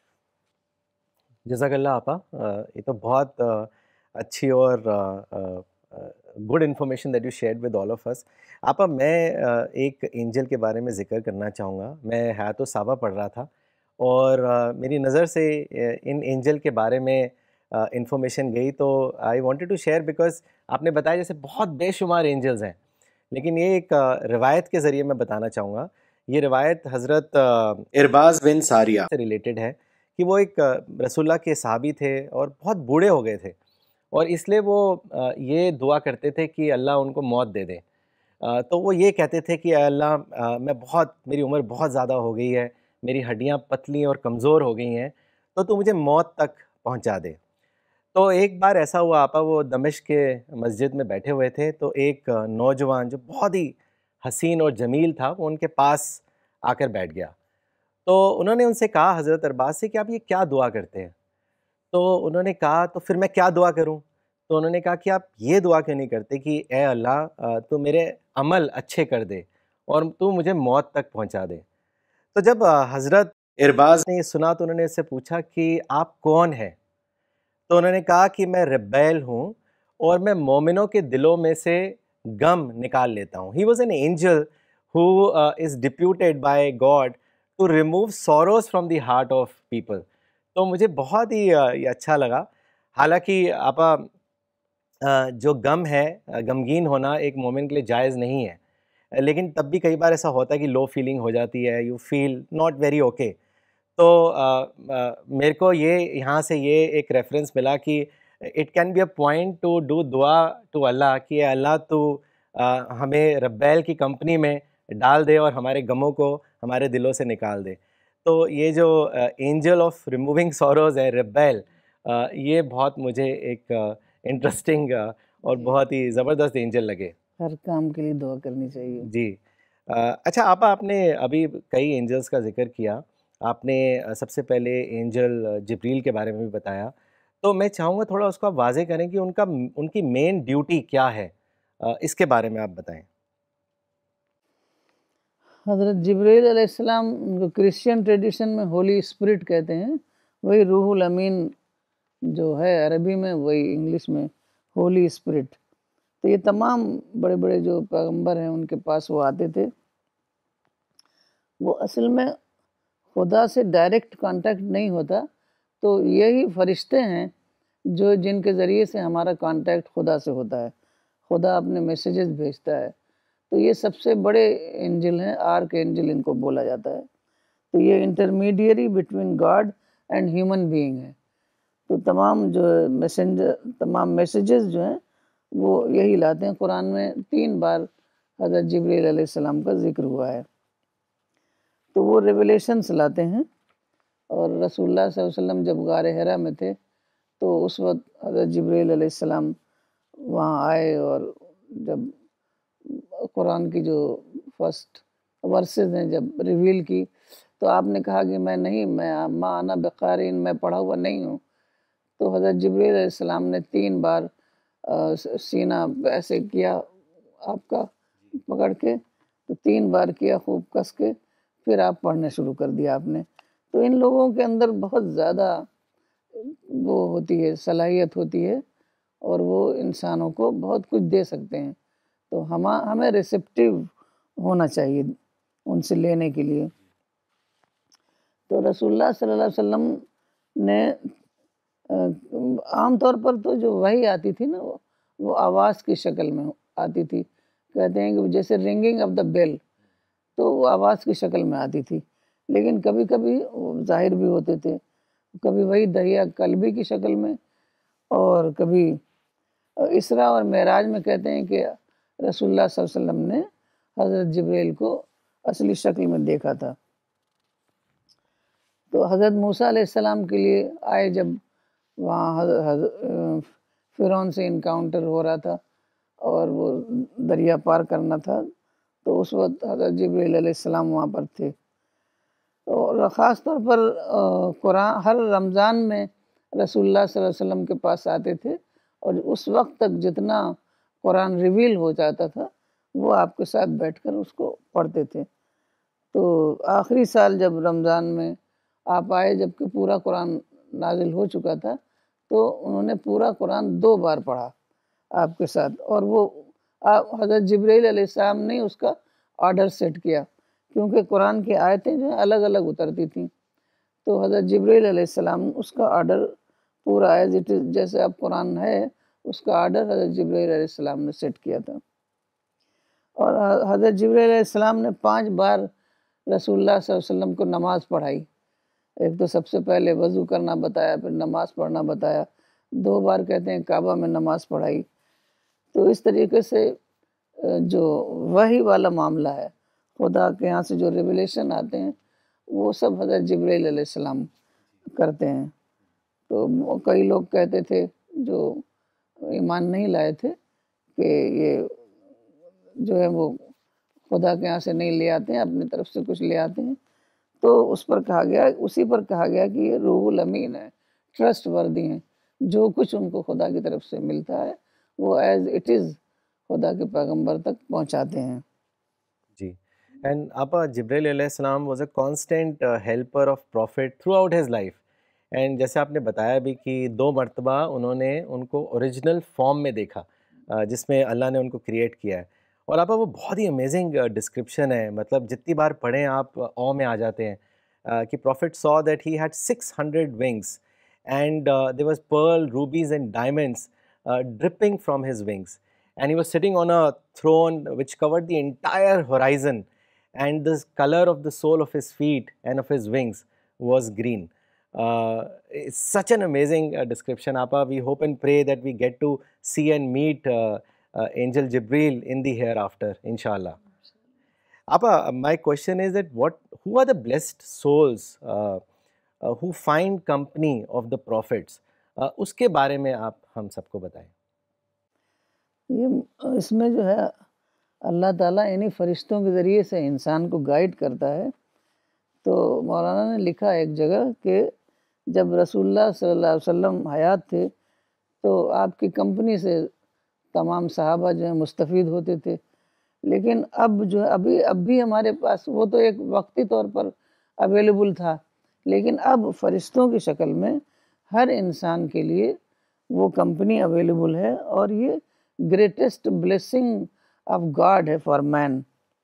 جزاک اللہ آپا. یہ تو بہت اچھی اور good information that you shared with all of us. آپا میں ایک اینجل کے بارے میں ذکر کرنا چاہوں گا. میں حیات الصحابہ پڑھ رہا تھا اور میری نظر سے ان اینجل کے بارے میں انفارمیشن گئی، تو I wanted to share because آپ نے بتایا جیسے بہت بے شمار اینجلز ہیں، لیکن یہ ایک روایت کے ذریعے میں بتانا چاہوں گا. یہ روایت حضرت ارباز بن ساریہ سے ریلیٹڈ ہے کہ وہ ایک رسول اللہ کے صحابی تھے اور بہت بوڑھے ہو گئے تھے، اور اس لیے وہ یہ دعا کرتے تھے کہ اللہ ان کو موت دے دے. تو وہ یہ کہتے تھے کہ اے اللہ میں بہت میری عمر بہت زیادہ ہو گئی ہے، میری ہڈیاں پتلی اور کمزور ہو گئی ہیں، تو تو مجھے موت تک پہنچا دے. تو ایک بار ایسا ہوا، آپا وہ دمشق کے مسجد میں بیٹھے ہوئے تھے، تو ایک نوجوان جو بہت ہی حسین اور جمیل تھا وہ ان کے پاس آ کر بیٹھ گیا. تو انہوں نے ان سے کہا حضرت ارباز سے کہ آپ یہ کیا دعا کرتے ہیں؟ تو انہوں نے کہا تو پھر میں کیا دعا کروں؟ تو انہوں نے کہا کہ آپ یہ دعا کیوں نہیں کرتے کہ اے اللہ تو میرے عمل اچھے کر دے اور تو مجھے موت تک پہنچا دے. تو جب حضرت ارباز نے یہ سنا تو انہوں نے اس سے پوچھا کہ آپ کون ہیں؟ تو انہوں نے کہا کہ میں ریبیل ہوں اور میں مومنوں کے دلوں میں سے غم نکال لیتا ہوں. He was an angel who uh, is deputed by God to remove sorrows from the heart of people. تو مجھے بہت ہی یہ اچھا لگا. حالانکہ آپا جو غم ہے غمگین ہونا ایک مومن کے لیے جائز نہیں ہے, لیکن تب بھی کئی بار ایسا ہوتا ہے کہ لو فیلنگ ہو جاتی ہے, you feel not very okay. تو میرے کو یہ یہاں سے یہ ایک ریفرنس ملا کہ it can be a point to do دعا ٹو اللہ کہ اللہ تو ہمیں ربیل کی کمپنی میں ڈال دے اور ہمارے غموں کو ہمارے دلوں سے نکال دے. تو یہ جو اینجل آف ریموونگ سوروز ہے ریبیل, یہ بہت مجھے ایک انٹرسٹنگ اور بہت ہی زبردست اینجل لگے. ہر کام کے لیے دعا کرنی چاہیے. جی اچھا آپا, آپ نے ابھی کئی اینجلس کا ذکر کیا, آپ نے سب سے پہلے اینجل جبریل کے بارے میں بھی بتایا, تو میں چاہوں گا تھوڑا اس کو آپ واضح کریں کہ ان کا ان کی مین ڈیوٹی کیا ہے, اس کے بارے میں آپ بتائیں. حضرت جبریل علیہ السلام ان کو کرسچین ٹریڈیشن میں ہولی اسپرٹ کہتے ہیں, وہی روح الامین جو ہے عربی میں, وہی انگلش میں ہولی اسپرٹ. تو یہ تمام بڑے بڑے جو پیغمبر ہیں ان کے پاس وہ آتے تھے. وہ اصل میں خدا سے ڈائریکٹ کانٹیکٹ نہیں ہوتا, تو یہی فرشتے ہیں جو جن کے ذریعے سے ہمارا کانٹیکٹ خدا سے ہوتا ہے. خدا اپنے میسیجز بھیجتا ہے. تو یہ سب سے بڑے اینجل ہیں, آرک اینجل ان کو بولا جاتا ہے. تو یہ intermediary between God and human being ہے. تو تمام جو میسنجر تمام میسیجز جو ہیں وہ یہی لاتے ہیں. قرآن میں تین بار حضرت جبریل علیہ السلام کا ذکر ہوا ہے. تو وہ ریولیشنس لاتے ہیں. اور رسول اللہ صلی اللہ علیہ وسلم جب غار حرا میں تھے تو اس وقت حضرت جبریل علیہ السلام وہاں آئے, اور جب قرآن کی جو فرسٹ ورسز ہیں جب ریویل کی تو آپ نے کہا کہ میں نہیں, میں ما انا بقارئ, میں پڑھا ہوا نہیں ہوں. تو حضرت جبریل علیہ السلام نے تین بار سینہ ایسے کیا آپ کا پکڑ کے, تو تین بار کیا خوب کس کے, پھر آپ پڑھنا شروع کر دیا آپ نے. تو ان لوگوں کے اندر بہت زیادہ وہ ہوتی ہے, صلاحیت ہوتی ہے, اور وہ انسانوں کو بہت کچھ دے سکتے ہیں. تو ہم ہمیں ریسیپٹیو ہونا چاہیے ان سے لینے کے لیے. تو رسول اللہ صلی اللہ علیہ وسلم نے عام طور پر تو جو وحی آتی تھی نا وہ آواز کی شکل میں آتی تھی. کہتے ہیں کہ جیسے رنگنگ آف دا بیل, تو وہ آواز کی شکل میں آتی تھی. لیکن کبھی کبھی ظاہر بھی ہوتے تھے, کبھی وہی دہیا قلبی کی شکل میں, اور کبھی اسراء اور معراج میں کہتے ہیں کہ رسول اللہ صلی اللہ علیہ وسلم نے حضرت جبریل کو اصلی شکل میں دیکھا تھا. تو حضرت موسیٰ علیہ السلام کے لیے آئے جب وہاں فرعون سے انکاؤنٹر ہو رہا تھا اور وہ دریا پار کرنا تھا, تو اس وقت حضرت جبریل علیہ السلام وہاں پر تھے. اور خاص طور پر قرآن ہر رمضان میں رسول اللہ صلی اللہ علیہ وسلم کے پاس آتے تھے, اور اس وقت تک جتنا قرآن ریویل ہو جاتا تھا وہ آپ کے ساتھ بیٹھ کر اس کو پڑھتے تھے. تو آخری سال جب رمضان میں آپ آئے, جب کہ پورا قرآن نازل ہو چکا تھا, تو انہوں نے پورا قرآن دو بار پڑھا آپ کے ساتھ. اور وہ حضرت جبریل علیہ السلام نے اس کا آرڈر سیٹ کیا, کیونکہ قرآن کی آیتیں جو ہیں الگ الگ اترتی تھیں. تو حضرت جبریل علیہ السلام اس کا آرڈر پورا ایز اٹ از, جیسے اب قرآن ہے, اس کا آرڈر حضرت جبریل علیہ السلام نے سیٹ کیا تھا. اور حضرت جبریل علیہ السلام نے پانچ بار رسول اللہ صلی اللہ علیہ وسلم کو نماز پڑھائی. ایک تو سب سے پہلے وضو کرنا بتایا, پھر نماز پڑھنا بتایا, دو بار کہتے ہیں کعبہ میں نماز پڑھائی. تو اس طریقے سے جو وحی والا معاملہ ہے, خدا کے یہاں سے جو ریویلیشن آتے ہیں, وہ سب حضرت جبریل علیہ السلام کرتے ہیں. تو کئی لوگ کہتے تھے جو ایمان نہیں لائے تھے کہ یہ جو ہے وہ خدا کے یہاں سے نہیں لے آتے ہیں، اپنی طرف سے کچھ لے آتے ہیں، تو اس پر کہا گیا اسی پر کہا گیا کہ یہ روح الامین ہے، ٹرسٹ وردی ہیں، جو کچھ ان کو خدا کی طرف سے ملتا ہے وہ ایز اٹ از خدا کے پیغمبر تک پہنچاتے ہیں۔ جی، اینڈ آپا جبریل علیہ السلام was a constant helper of prophet throughout his life, and جیسے آپ نے بتایا بھی کہ دو مرتبہ انہوں نے ان کو اوریجنل فارم میں دیکھا جس میں اللہ نے ان کو کریٹ کیا ہے، اور آپا وہ بہت ہی امیزنگ ڈسکرپشن ہے، مطلب جتنی بار پڑھیں آپ او میں آ جاتے ہیں کہ prophet saw that he had six hundred wings and uh, there was pearl, rubies and diamonds uh, dripping from his wings, and he was sitting on a throne which covered the entire horizon, and the color of the sole of his feet and of his wings was green. Uh, it's such an amazing uh, description, Appa. We hope and pray that we get to see and meet uh, uh, Angel Jibreel in the hereafter, inshallah. Appa, my question is that what, who are the blessed souls uh, uh, who find company of the prophets? Uh, اس کے بارے میں آپ ہم سب کو بتائیں۔ یہ اس میں جو ہے اللہ تعالیٰ انہی فرشتوں کے ذریعے سے انسان کو گائیڈ کرتا ہے۔ تو مولانا نے لکھا ایک جگہ کہ جب رسول اللہ صلی اللہ علیہ وسلم حیات تھے تو آپ کی کمپنی سے تمام صحابہ جو ہیں مستفید ہوتے تھے، لیکن اب جو ہے ابھی اب بھی ہمارے پاس وہ تو ایک وقتی طور پر اویلیبل تھا، لیکن اب فرشتوں کی شکل میں ہر انسان کے لیے وہ کمپنی اویلیبل ہے، اور یہ گریٹسٹ بلیسنگ آف گاڈ ہے فار مین۔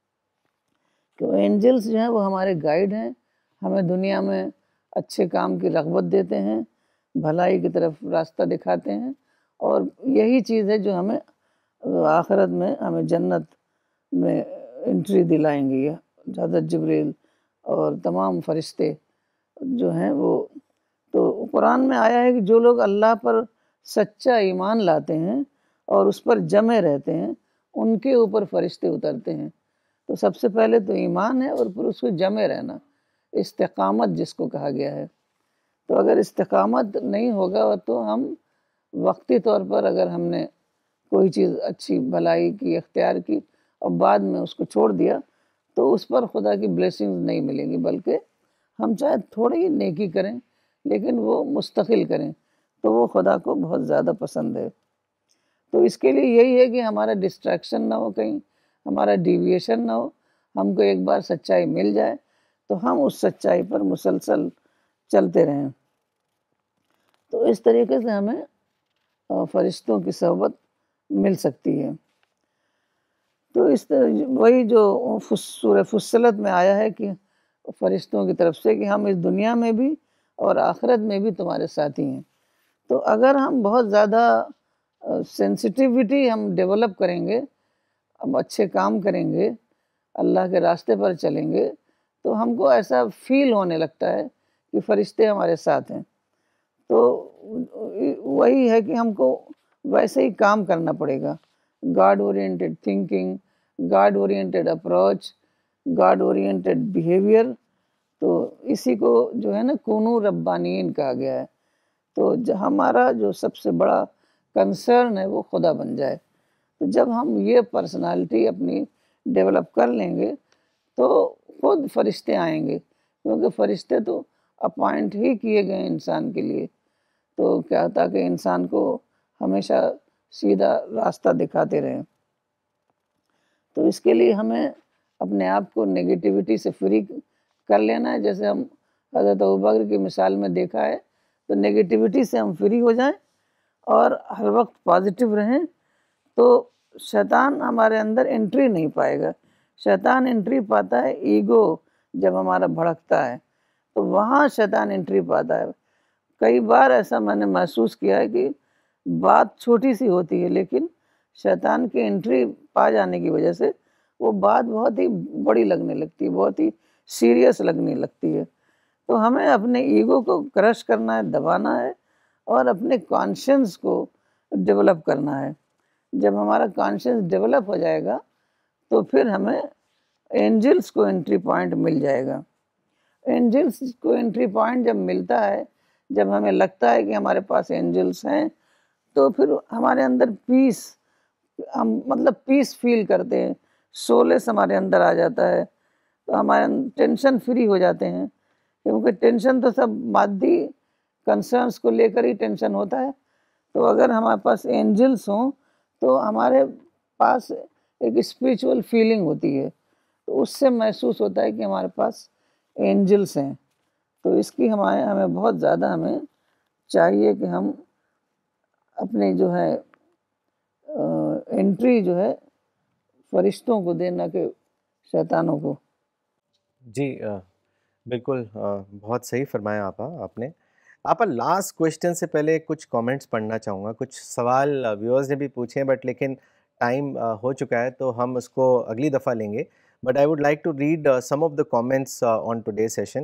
تو اینجلس جو ہیں وہ ہمارے گائیڈ ہیں، ہمیں دنیا میں اچھے کام کی رغبت دیتے ہیں، بھلائی کی طرف راستہ دکھاتے ہیں، اور یہی چیز ہے جو ہمیں آخرت میں ہمیں جنت میں انٹری دلائیں گی۔ حضرت جبریل اور تمام فرشتے جو ہیں وہ، تو قرآن میں آیا ہے کہ جو لوگ اللہ پر سچا ایمان لاتے ہیں اور اس پر جمے رہتے ہیں ان کے اوپر فرشتے اترتے ہیں۔ تو سب سے پہلے تو ایمان ہے، اور پھر اس کو جمے رہنا، استقامت جس کو کہا گیا ہے۔ تو اگر استقامت نہیں ہوگا تو ہم وقتی طور پر اگر ہم نے کوئی چیز اچھی بھلائی کی اختیار کی اور بعد میں اس کو چھوڑ دیا تو اس پر خدا کی بلیسنگز نہیں ملیں گی، بلکہ ہم چاہے تھوڑی نیکی کریں لیکن وہ مستقل کریں تو وہ خدا کو بہت زیادہ پسند ہے۔ تو اس کے لیے یہی ہے کہ ہمارا ڈسٹریکشن نہ ہو، کہیں ہمارا ڈیویشن نہ ہو، ہم کو ایک بار سچائی مل جائے تو ہم اس سچائی پر مسلسل چلتے رہیں۔ تو اس طریقے سے ہمیں فرشتوں کی صحبت مل سکتی ہے۔ تو اس طرح وہی جو سورہ فصلت میں آیا ہے کہ فرشتوں کی طرف سے کہ ہم اس دنیا میں بھی اور آخرت میں بھی تمہارے ساتھی ہیں۔ تو اگر ہم بہت زیادہ سینسٹیوٹی ہم ڈیولپ کریں گے، ہم اچھے کام کریں گے، اللہ کے راستے پر چلیں گے، تو ہم کو ایسا فیل ہونے لگتا ہے کہ فرشتے ہمارے ساتھ ہیں۔ تو وہی ہے کہ ہم کو ویسے ہی کام کرنا پڑے گا، God oriented thinking, God oriented approach, God oriented behaviour. تو اسی کو جو ہے نا کونو ربانین کہا گیا ہے۔ تو ہمارا جو سب سے بڑا کنسرن ہے وہ خدا بن جائے۔ تو جب ہم یہ پرسنالٹی اپنی ڈیولپ کر لیں گے تو خود فرشتے آئیں گے، کیونکہ فرشتے تو اپوائنٹ ہی کیے گئے انسان کے لیے، تو کیا تاکہ انسان کو ہمیشہ سیدھا راستہ دکھاتے رہیں۔ تو اس کے لیے ہمیں اپنے آپ کو نگیٹیوٹی سے فری کر لینا ہے، جیسے ہم حضرت ابوبکر کی مثال میں دیکھا ہے۔ تو نگیٹیوٹی سے ہم فری ہو جائیں اور ہر وقت پازیٹیو رہیں، تو شیطان ہمارے اندر انٹری نہیں پائے گا۔ شیطان انٹری پاتا ہے ایگو، جب ہمارا بھڑکتا ہے تو وہاں شیطان انٹری پاتا ہے۔ کئی بار ایسا میں نے محسوس کیا ہے کہ بات چھوٹی سی ہوتی ہے لیکن شیطان کی انٹری پا جانے کی وجہ سے وہ بات بہت ہی بڑی لگنے لگتی ہے، بہت ہی سیریس لگنے لگتی ہے۔ تو ہمیں اپنے ایگو کو کرش کرنا ہے، دبانا ہے، اور اپنے کانشنس کو ڈیولپ کرنا ہے۔ جب ہمارا کانشنس ڈیولپ ہو جائے گا تو پھر ہمیں اینجلس کو انٹری پوائنٹ مل جائے گا۔ اینجلس کو انٹری پوائنٹ جب ملتا ہے، جب ہمیں لگتا ہے کہ ہمارے پاس اینجلس ہیں، تو پھر ہمارے اندر پیس، ہم مطلب پیس فیل کرتے ہیں، سولس ہمارے اندر آ جاتا ہے، تو ہمارے ٹینشن فری ہو جاتے ہیں، کیونکہ ٹینشن تو سب مادی کنسرنس کو لے کر ہی ٹینشن ہوتا ہے. تو اگر ہمارے پاس اینجلس ہوں تو ہمارے پاس ایک اسپریچول فیلنگ ہوتی ہے، تو اس سے محسوس ہوتا ہے کہ ہمارے پاس اینجلس ہیں. تو اس کی ہمارے ہمیں بہت زیادہ ہمیں چاہیے کہ ہم اپنے جو ہے انٹری جو ہے فرشتوں کو دینا کہ شیطانوں کو. جی بالکل بہت صحیح فرمایا آپا آپ نے. آپا لاسٹ کویشچن سے پہلے کچھ کامنٹس پڑھنا چاہوں گا. کچھ سوال ویورز نے بھی پوچھے ہیں بٹ لیکن ٹائم ہو چکا ہے تو ہم اس کو اگلی دفعہ لیں گے. But I would like to read some of the comments on today session.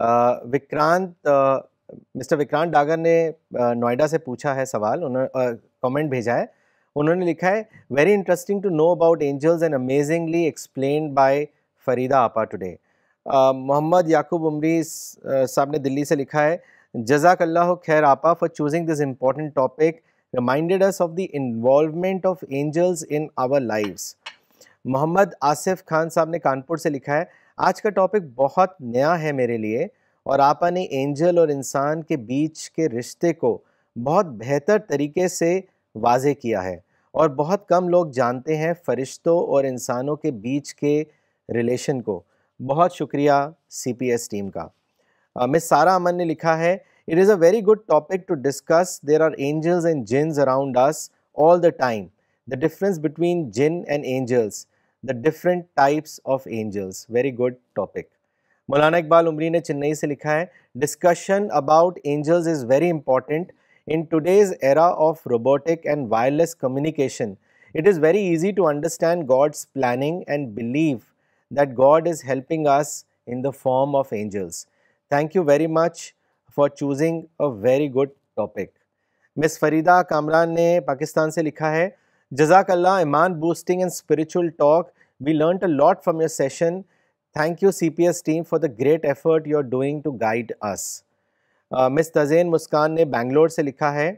Vikrant mister Vikrant Dagar نے نوئیڈا سے پوچھا ہے سوال، انہوں نے کامنٹ بھیجا ہے. انہوں نے لکھا ہے very interesting to know about angels and amazingly explained by Farida آپا ٹوڈے. محمد یعقوب عمری صاحب نے دلی سے لکھا ہے جزاک اللہ خیر آپا for choosing this important topic reminded us of the involvement of angels in our lives. Mohammad Asif Khan sahab نے کانپور سے لکھا ہے آج کا ٹاپک بہت نیا ہے میرے لیے اور آپا نے اینجل اور انسان کے بیچ کے رشتے کو بہت بہتر طریقے سے واضح کیا ہے اور بہت کم لوگ جانتے ہیں فرشتوں اور انسانوں کے بیچ کے ریلیشن کو. بہت شکریہ سی پی ایس ٹیم کا. مس سارہ امن نے لکھا ہے it is a very good topic to discuss. There are angels and jinns around us all the time. The difference between jinn and angels, the different types of angels. Very good topic. Maulana Iqbal Umri نے چنئی سے لکھا ہے discussion about angels is very important. In today's era of robotic and wireless communication, it is very easy to understand God's planning and believe that God is helping us in the form of angels. Thank you very much for choosing a very good topic. Miss Farida Kamran نے پاکستان سے لکھا ہے جزاک اللہ ایمان boosting and spiritual talk. We learnt a lot from your session. Thank you C P S team for the great effort you are doing to guide us. مس تزین مسکان نے بنگلور سے لکھا ہے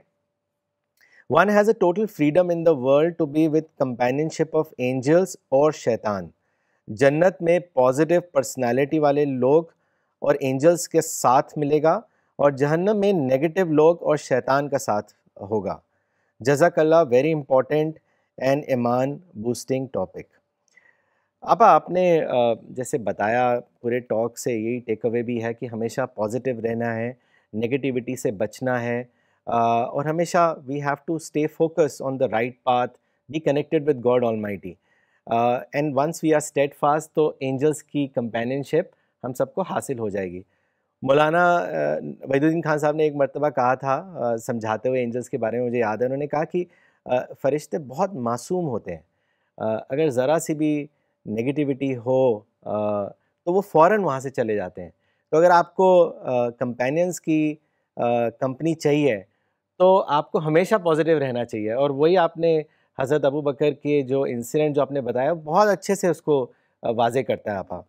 one has a total freedom in the world to be with companionship of angels اور شیطان. جنت میں پازیٹیو پرسنالٹی والے لوگ اور اینجلس کے ساتھ ملے گا اور جہنم میں نیگیٹو لوگ اور شیطان کا ساتھ ہوگا. جزاک اللہ ویری امپورٹنٹ اینڈ ایمان بوسٹنگ ٹاپک. آپا آپ نے جیسے بتایا پورے ٹاک سے یہی ٹیک اوے بھی ہے کہ ہمیشہ پازیٹیو رہنا ہے, نگیٹیوٹی سے بچنا ہے اور ہمیشہ we have to stay focus on the right path, be connected with God almighty and once we are steadfast تو اینجلس کی کمپینین شپ ہم سب کو حاصل ہو جائے گی. مولانا وحید الدین خان صاحب نے ایک مرتبہ کہا تھا سمجھاتے ہوئے اینجلس کے بارے میں, مجھے یاد ہے, انہوں نے کہا کہ فرشتے بہت معصوم ہوتے ہیں, اگر ذرا سی بھی نگیٹیوٹی ہو تو وہ فوراً وہاں سے چلے جاتے ہیں. تو اگر آپ کو کمپینینس کی کمپنی چاہیے تو آپ کو ہمیشہ پازیٹیو رہنا چاہیے, اور وہی آپ نے حضرت ابو بکر کے جو انسیڈنٹ جو آپ نے بتایا بہت اچھے سے اس کو واضح کرتا ہے. آپا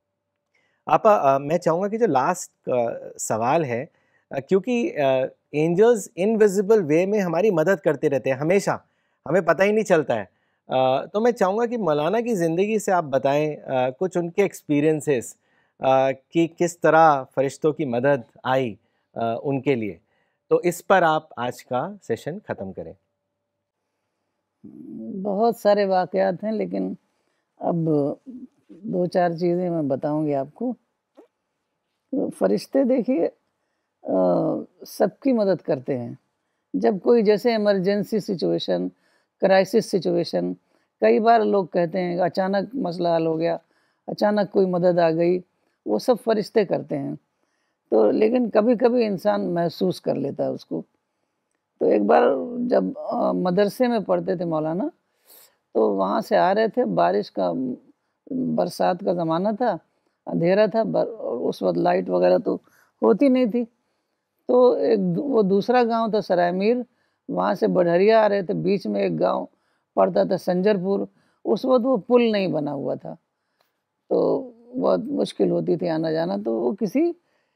آپا میں چاہوں گا کہ جو لاسٹ سوال ہے, کیونکہ اینجلز انویزیبل وے میں ہماری مدد کرتے رہتے ہیں ہمیشہ, ہمیں پتہ ہی نہیں چلتا ہے, تو میں چاہوں گا کہ مولانا کی زندگی سے آپ بتائیں کچھ ان کے ایکسپیرینسز کہ کس طرح فرشتوں کی مدد آئی ان کے لیے, تو اس پر آپ آج کا سیشن ختم کریں. بہت سارے واقعات ہیں لیکن اب دو چار چیزیں میں بتاؤں گی آپ کو. فرشتے دیکھیے سب کی مدد کرتے ہیں. جب کوئی جیسے ایمرجنسی سچویشن, کرائسس سچویشن, کئی بار لوگ کہتے ہیں اچانک مسئلہ حل ہو گیا, اچانک کوئی مدد آ گئی, وہ سب فرشتے کرتے ہیں. تو لیکن کبھی کبھی انسان محسوس کر لیتا ہے اس کو. تو ایک بار جب مدرسے میں پڑھتے تھے مولانا, تو وہاں سے آ رہے تھے, بارش کا برسات کا زمانہ تھا, اندھیرا تھا, اس وقت لائٹ وغیرہ تو ہوتی نہیں تھی. تو ایک وہ دوسرا گاؤں تھا سرائے میر, وہاں سے بڑھریا آ رہے تھے, بیچ میں ایک گاؤں پڑتا تھا سنجر پور, اس وقت وہ پل نہیں بنا ہوا تھا تو بہت مشکل ہوتی تھی آنا جانا. تو وہ کسی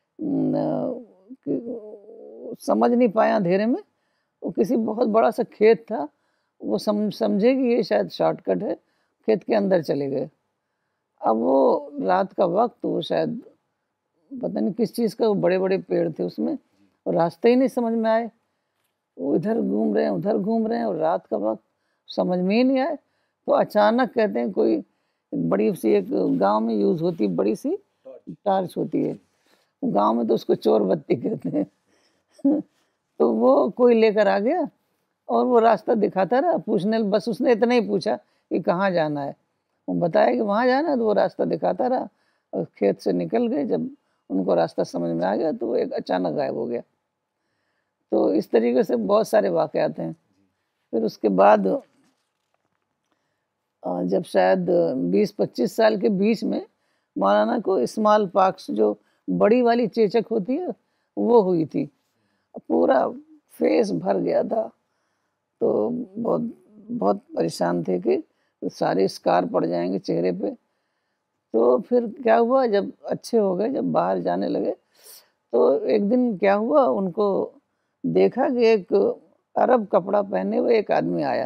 سمجھ نہیں پایا اندھیرے میں, وہ کسی بہت بڑا سا کھیت تھا, وہ سمجھے کہ یہ شاید شارٹ کٹ ہے, کھیت کے اندر چلے گئے. اب وہ رات کا وقت، وہ شاید پتہ نہیں کس چیز کا، وہ بڑے بڑے پیڑ تھے اس میں، اور راستے ہی نہیں سمجھ میں آئے. وہ ادھر گھوم رہے ہیں ادھر گھوم رہے ہیں اور رات کا وقت سمجھ میں ہی نہیں آئے. تو اچانک کہتے ہیں کوئی بڑی سی ایک گاؤں میں یوز ہوتی بڑی سی ٹارچ ہوتی ہے، گاؤں میں تو اس کو چور بتی کہتے ہیں. تو وہ کوئی لے کر آ گیا اور وہ راستہ دکھاتا رہا، پوچھنے، بس اس نے اتنا ہی پوچھا کہ کہاں جانا ہے. وہ بتایا کہ وہاں جانا ہے، تو وہ راستہ دکھاتا رہا اور کھیت سے نکل گئے. جب ان کو راستہ سمجھ میں آ گیا تو وہ ایک اچانک غائب ہو گیا. تو اس طریقے سے بہت سارے واقعات ہیں. پھر اس کے بعد جب شاید بیس پچیس سال کے بیچ میں مولانا کو اسمال پاکس، جو بڑی والی چیچک ہوتی ہے، وہ ہوئی تھی. پورا فیس بھر گیا تھا، تو بہت بہت پریشان تھے کہ سارے اسکار پڑ جائیں گے چہرے پہ. تو پھر کیا ہوا، جب اچھے ہو گئے، جب باہر جانے لگے، تو ایک دن کیا ہوا، ان کو دیکھا کہ ایک عرب کپڑا پہنے ہوئے ایک آدمی آیا،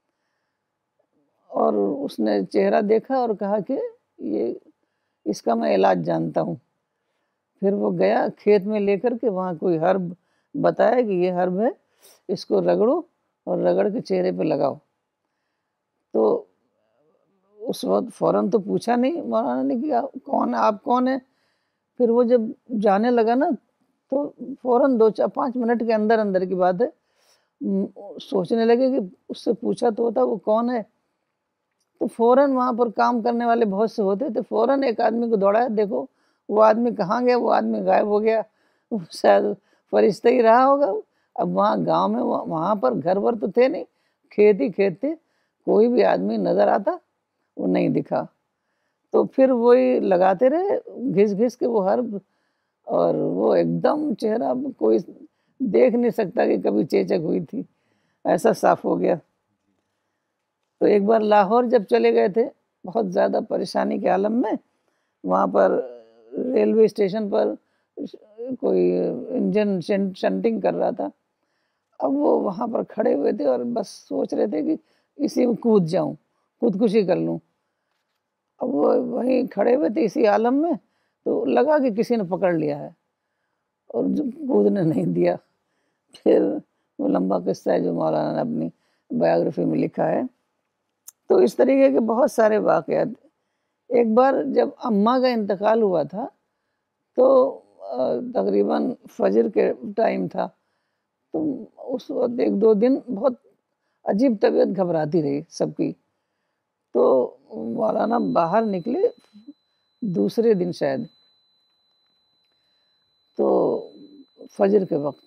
اور اس نے چہرہ دیکھا اور کہا کہ یہ اس کا میں علاج جانتا ہوں. پھر وہ گیا کھیت میں لے کر کے، وہاں کوئی ہرب بتایا کہ یہ ہرب ہے، اس کو رگڑو اور رگڑ کے چہرے پہ لگاؤ. تو اس وقت فوراً تو پوچھا نہیں مولانا نے کہ کون ہے، آپ کون ہیں. پھر وہ جب جانے لگا نا، تو فوراً دو چار پانچ منٹ کے اندر اندر کی بات ہے، سوچنے لگے کہ اس سے پوچھا تو ہوتا وہ کون ہے. تو فوراً وہاں پر کام کرنے والے بہت سے ہوتے تھے، فوراً ایک آدمی کو دوڑایا، دیکھو وہ آدمی کہاں گیا، وہ آدمی غائب ہو گیا، شاید فرشتہ ہی رہا ہوگا. اب وہاں گاؤں میں وہاں پر گھر ور تو تھے نہیں، کھیت ہی کھیت تھے، کوئی بھی آدمی نظر آتا وہ نہیں دکھا. تو پھر وہی لگاتے رہے گھس گھس کے وہ ہرب، اور وہ ایک دم چہرہ کوئی دیکھ نہیں سکتا کہ کبھی چیچک ہوئی تھی، ایسا صاف ہو گیا. تو ایک بار لاہور جب چلے گئے تھے، بہت زیادہ پریشانی کے عالم میں، وہاں پر ریلوے اسٹیشن پر کوئی انجن شنٹنگ کر رہا تھا. اب وہ وہاں پر کھڑے ہوئے تھے اور بس سوچ رہے تھے کہ اسی میں کود جاؤں، خودکشی کر لوں. اب وہ وہیں کھڑے ہوئے تھے اسی عالم میں، تو لگا کہ کسی نے پکڑ لیا ہے اور جو کودنے نہیں دیا. پھر وہ لمبا قصہ ہے جو مولانا نے اپنی بایوگرافی میں لکھا ہے. تو اس طریقے کے بہت سارے واقعات. ایک بار جب اماں کا انتقال ہوا تھا، تو تقریباً فجر کے ٹائم تھا، تو اس وقت ایک دو دن بہت عجیب طبیعت گھبراتی رہی سب کی. تو مولانا باہر نکلے دوسرے دن شاید، تو فجر کے وقت،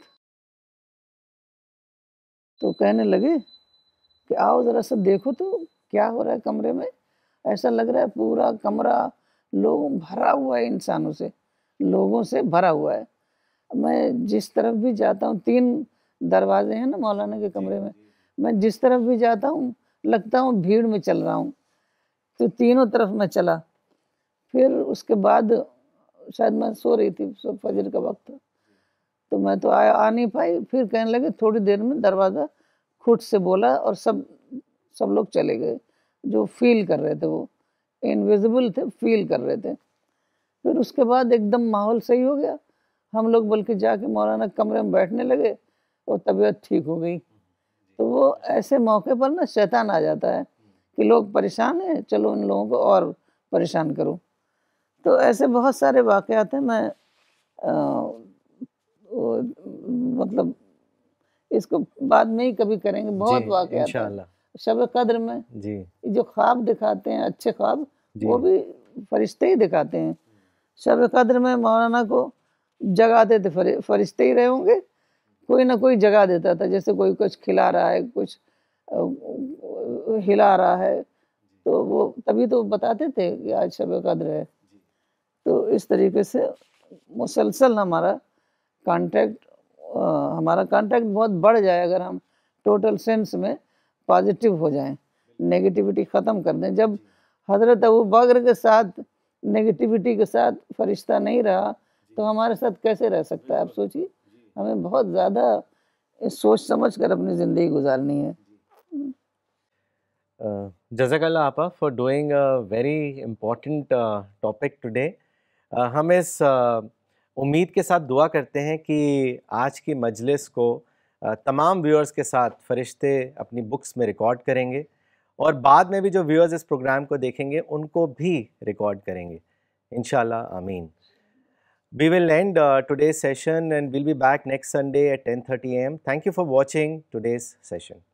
تو کہنے لگے کہ آؤ ذرا سا دیکھو تو کیا ہو رہا ہے کمرے میں. ایسا لگ رہا ہے پورا کمرہ لوگوں بھرا ہوا ہے، انسانوں سے، لوگوں سے بھرا ہوا ہے. میں جس طرف بھی جاتا ہوں، تین دروازے ہیں نا مولانا کے کمرے میں، میں جس طرف بھی جاتا ہوں لگتا ہوں بھیڑ میں چل رہا ہوں. تو تینوں طرف میں چلا. پھر اس کے بعد شاید میں سو رہی تھی، فجر کا وقت تھا، تو میں تو آیا آ نہیں پائی. پھر کہنے لگے تھوڑی دیر میں دروازہ کھٹ سے بولا، اور سب سب لوگ چلے گئے جو فیل کر رہے تھے، وہ انویزیبل تھے، فیل کر رہے تھے. پھر اس کے بعد ایک دم ماحول صحیح ہو گیا. ہم لوگ بلکہ جا کے مولانا کمرے میں بیٹھنے لگے اور طبیعت ٹھیک ہو گئی. تو وہ ایسے موقع پر نا شیطان آ جاتا ہے کہ لوگ پریشان ہیں، چلو ان لوگوں کو اور پریشان کرو. تو ایسے بہت سارے واقعات ہیں. میں مطلب اس کو بعد میں ہی کبھی کریں گے، بہت واقعات ہیں. شب قدر میں جی جو خواب دکھاتے ہیں اچھے خواب، وہ بھی فرشتے ہی دکھاتے ہیں. شب قدر میں مولانا کو جگاتے تھے فرشتے ہی رہے ہوں گے، کوئی نہ کوئی جگا دیتا تھا، جیسے کوئی کچھ کھلا رہا ہے، کچھ ہلا رہا ہے، تو وہ تبھی تو بتاتے تھے کہ آج شب قدر ہے. تو اس طریقے سے مسلسل ہمارا کانٹیکٹ ہمارا کانٹیکٹ بہت بڑھ جائے اگر ہم ٹوٹل سینس میں پازیٹیو ہو جائیں، نیگیٹیوٹی ختم کر دیں. جب حضرت ابوبکر کے ساتھ نیگیٹیوٹی کے ساتھ فرشتہ نہیں رہا تو ہمارے ساتھ کیسے رہ سکتا ہے؟ آپ سوچیے. ہمیں بہت زیادہ سوچ سمجھ کر اپنی زندگی گزارنی ہے. جزاک اللہ آپا for doing a very important topic today. ہم اس امید کے ساتھ دعا کرتے ہیں کہ آج کی مجلس کو تمام ویورز کے ساتھ فرشتے اپنی بکس میں ریکارڈ کریں گے اور بعد میں بھی جو ویورز اس پروگرام کو دیکھیں گے ان کو بھی ریکارڈ کریں گے انشاءاللہ. آمین. We will end uh, today's session and we'll be back next Sunday at ten thirty a m Thank you for watching today's session.